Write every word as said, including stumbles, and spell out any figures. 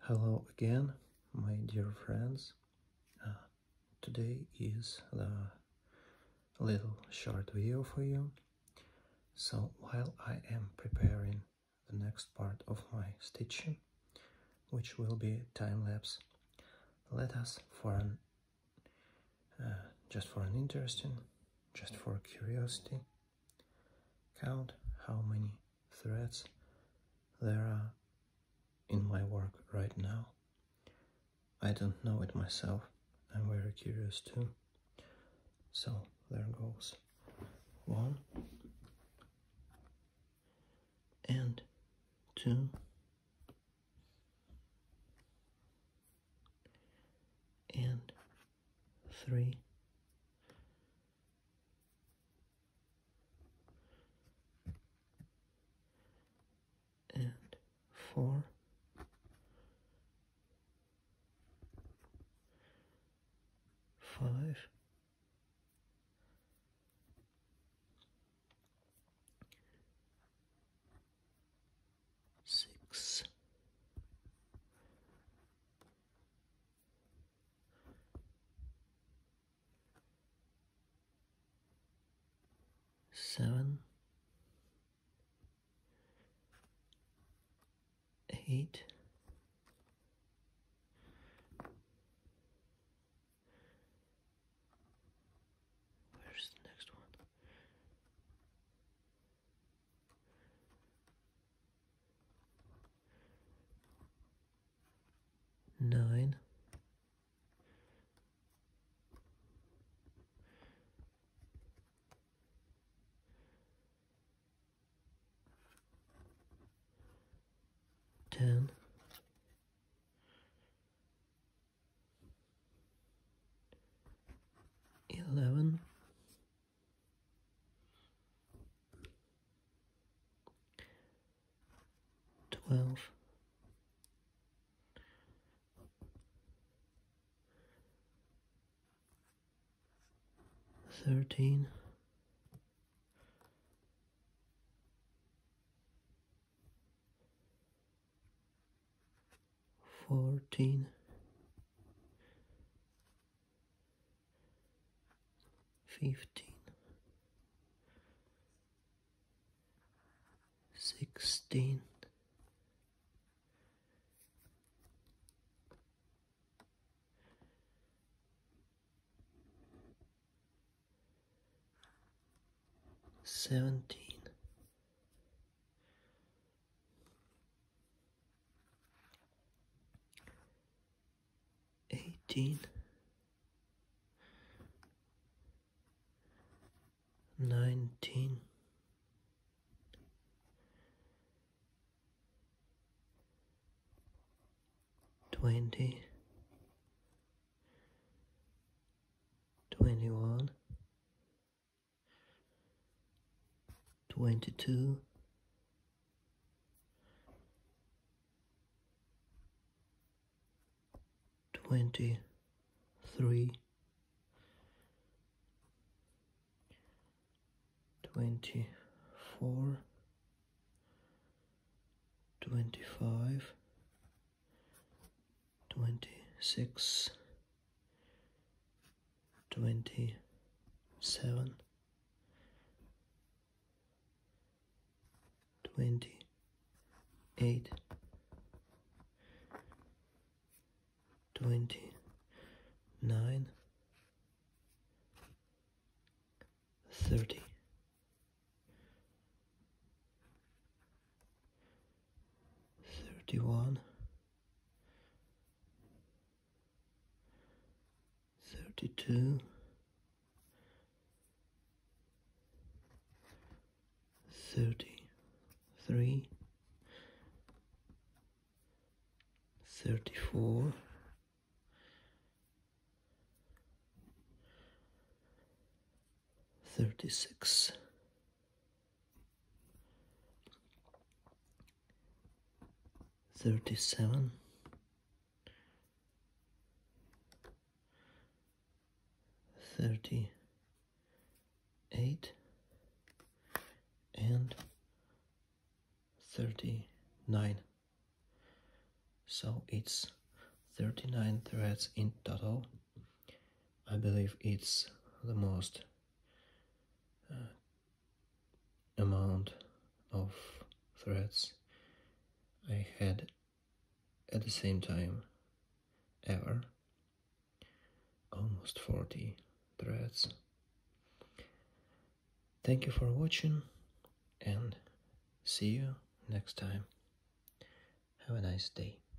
Hello again, my dear friends. Uh, today is the little short video for you. So while I am preparing the next part of my stitching, which will be time-lapse, let us for an uh, just for an interesting, just for curiosity, count how many threads there are in my work right now. I don't know it myself. I'm very curious too. So there goes one and two and three and four five six seven eight where's the next one? Nine ten eleven twelve thirteen fourteen fifteen sixteen seventeen eighteen nineteen twenty twenty-one twenty-two twenty-three twenty-four twenty-five twenty-six twenty-seven twenty-eight twenty-nine thirty thirty-one thirty-two thirty-three thirty-four thirty-six thirty-seven thirty-eight and thirty-nine. So it's thirty-nine threads in total. I believe it's the most uh, amount of threads I had at the same time ever. Almost forty threads. Thank you for watching and see you next time. Have a nice day.